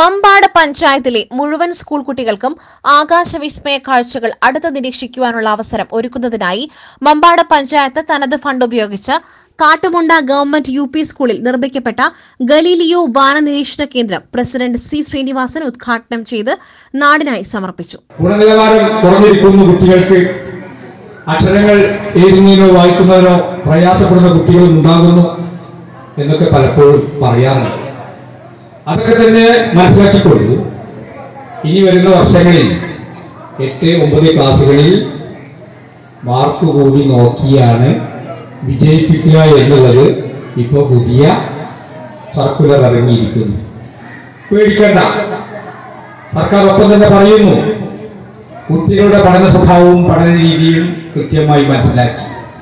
മമ്പാട് പഞ്ചായത്തിലെ മുഴുവൻ സ്കൂൾ കുട്ടികൾക്കും ആകാശവിസ്മയ കാഴ്ചകൾ അടുത്ത് നിരീക്ഷിക്കുവാനുള്ള അവസരം ഒരുക്കുന്നതിനായി മമ്പാട് പഞ്ചായത്ത് തനത് ഫണ്ട് ഉപയോഗിച്ച് കാട്ടുമുണ്ട ഗവൺമെന്റ് UP സ്കൂളിൽ നിർമ്മിക്കപ്പെട്ട ഗലീലിയോ വാന നിരീക്ഷണ കേന്ദ്രം പ്രസിഡന്റ് C. ശ്രീനിവാസൻ ഉദ്ഘാടനം ചെയ്ത് നാടിനായി സമർപ്പിച്ചു. ഗുണനിലവാരം കുറഞ്ഞിരിക്കുന്ന കുട്ടികൾക്ക് അക്ഷരങ്ങൾ എഴുതുന്നതിനോ വായിക്കുന്നതിനോ പ്രയാസപ്പെടുന്ന കുട്ടികളും ഉണ്ടാകുന്നു എന്നൊക്കെ പലപ്പോഴും പറയാറുണ്ട്. അതൊക്കെ തന്നെ മനസ്സിലാക്കിക്കൊണ്ട് ഇനി വരുന്ന വർഷങ്ങളിൽ 8, 9 ക്ലാസ്സുകളിൽ മാർക്ക് കൂടി നോക്കിയാണ് വിജയിപ്പിക്കുക എന്നുള്ളത് ഇപ്പോൾ പുതിയ സർക്കുലർ ഇറങ്ങിയിരിക്കുന്നു. പേടിക്കേണ്ട, സർക്കാർ ഒപ്പം തന്നെ പറയുന്നു, കുട്ടികളുടെ പഠന സ്വഭാവവും പഠന രീതിയും കൃത്യമായി മനസ്സിലാക്കി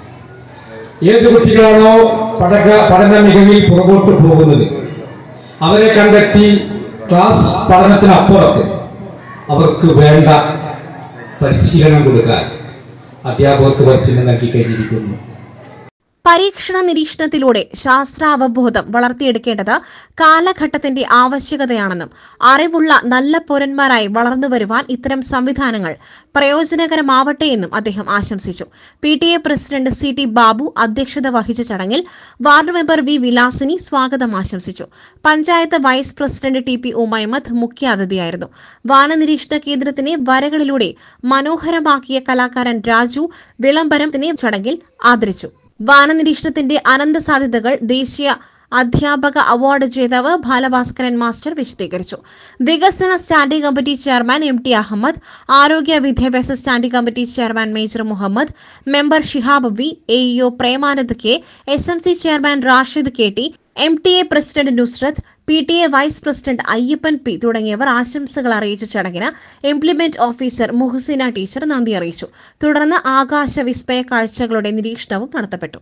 ഏത് കുട്ടികളാണോ പഠന മികവിൽ പുറകോട്ട് പോകുന്നത് അവരെ കണ്ടെത്തി ക്ലാസ് പഠനത്തിനപ്പുറത്ത് അവർക്ക് വേണ്ട പരിശീലനം കൊടുക്കാൻ അധ്യാപകർക്ക് പരിശീലനം നൽകി കഴിഞ്ഞിരിക്കുന്നു. പരീക്ഷണ നിരീക്ഷണത്തിലൂടെ ശാസ്ത്രാവബോധം വളർത്തിയെടുക്കേണ്ടത് കാലഘട്ടത്തിന്റെ ആവശ്യകതയാണെന്നും അറിവുള്ള നല്ല പൗരന്മാരായി വളർന്നുവരുവാൻ ഇത്തരം സംവിധാനങ്ങൾ പ്രയോജനകരമാവട്ടെ എന്നും അദ്ദേഹം ആശംസിച്ചു. PTA പ്രസിഡന്റ് CT ബാബു അധ്യക്ഷത വഹിച്ച ചടങ്ങിൽ വാർഡ് മെമ്പർ V. വിലാസിനി സ്വാഗതം ആശംസിച്ചു. Panchayat vice president TP Umaimath മുഖ്യാതിഥിയായിരുന്നു. വാനനിരീക്ഷണ കേന്ദ്രത്തിനെ വരകളിലൂടെ മനോഹരമാക്കിയ കലാകാരൻ രാജു വിളംബരത്തിനെ ചടങ്ങിൽ ആദരിച്ചു. വാനനിരീക്ഷണത്തിന്റെ അനന്ത സാധ്യതകൾ ദേശീയ അധ്യാപക അവാർഡ് ജേതാവ് ബാലഭാസ്കരൻ മാസ്റ്റർ വിശദീകരിച്ചു. വികസന standing committee chairman MT Ahmed, ആരോഗ്യ വിദ്യാഭ്യാസ standing committee chairman major Muhammad, member Shihab V, AEO Premanand K, SMC chairman Rashid KT, MTA president Nusrath, PTA vice president Ayyappan P തുടങ്ങിയവർ ആശംസകൾ അറിയിച്ച ചടങ്ങിന് ഇംപ്ലിമെന്റ് ഓഫീസർ മുഹസിന ടീച്ചർ നന്ദി അറിയിച്ചു. തുടർന്ന് ആകാശവിസ്മയ കാഴ്ചകളുടെ നിരീക്ഷണവും നടത്തപ്പെട്ടു.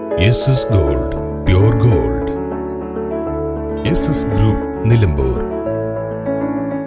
SS Gold, Pure Gold. SS Group, Nilambur.